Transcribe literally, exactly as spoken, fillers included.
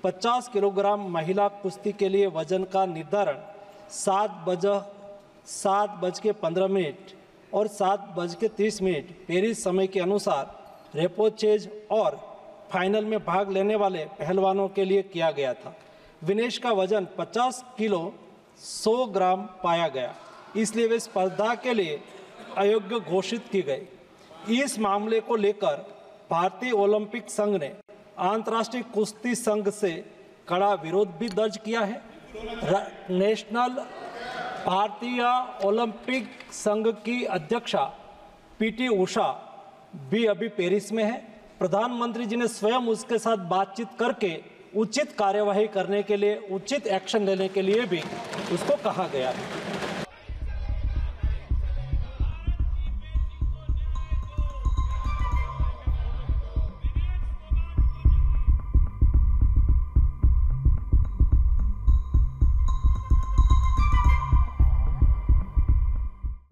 पचास किलोग्राम महिला कुश्ती के लिए वजन का निर्धारण सात बज सात बज के पंद्रह मिनट और सात बज के तीस मिनट पेरिस समय के अनुसार रेपोचेज और फाइनल में भाग लेने वाले पहलवानों के लिए किया गया था। विनेश का वजन पचास किलो सौ ग्राम पाया गया, इसलिए वे स्पर्धा के लिए अयोग्य घोषित की गई। इस मामले को लेकर भारतीय ओलंपिक संघ ने अंतर्राष्ट्रीय कुश्ती संघ से कड़ा विरोध भी दर्ज किया है। नेशनल भारतीय ओलंपिक संघ की अध्यक्षा पीटी उषा भी अभी पेरिस में है। प्रधानमंत्री जी ने स्वयं उसके साथ बातचीत करके उचित कार्यवाही करने के लिए, उचित एक्शन लेने के लिए भी उसको कहा गया है।